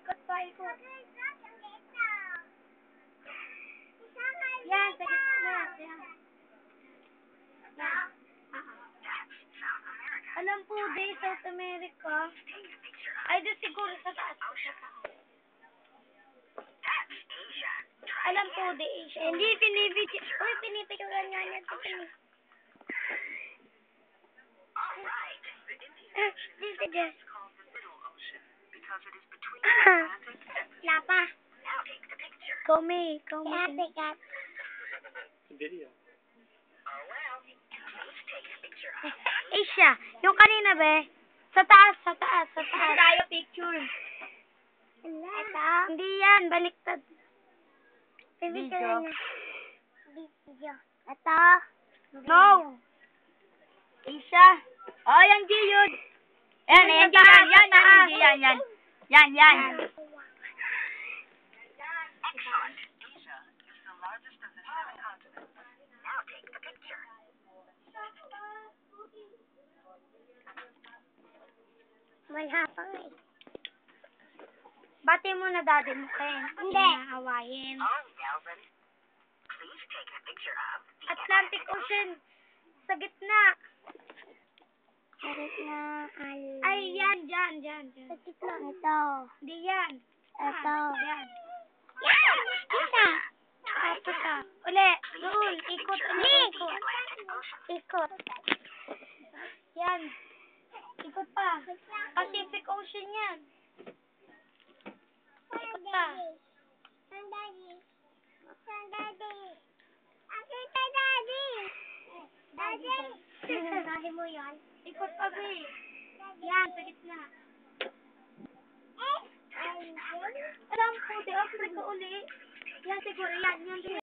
Ikot pa, ikot. Yan, sa gitna. Yan. Yan. Alam po, di, South America. Ay, doon siguro sa taas. Alam po, di, Asia. Hindi, pinipicture. Uy, pinipicturean nga niya. Dito, dyan. Lapa. Kumi. Video. Asia, yung kanina, be. Sa taas. Tayo picture. Ito. Hindi yan, baliktad. Video. Ito. No. Asia. Oh, yan, G, yun. Yan, yan. Excellent. Asia is the largest of the 7 continents. Now take the picture. Wala pa nga eh. Bati mo na daddy mo kayo. Hindi. Hawayin. Oh, Melvin. Please take a picture of the Atlantic Ocean. Sa gitna. Sa gitna, Ay, yan. Sa gitna. Ito. Hindi yan. Ito. Yan. Yan! Isa. Tapos ka. Uli. Doon. Ikot. Ikot. Yan. Ikot pa. Pacific Ocean yan. Ikot pa. Daddy mo yan? Ikot pa, be. Yan, sa gitna. Alam po, di Africa uli. Yan siguro, yan.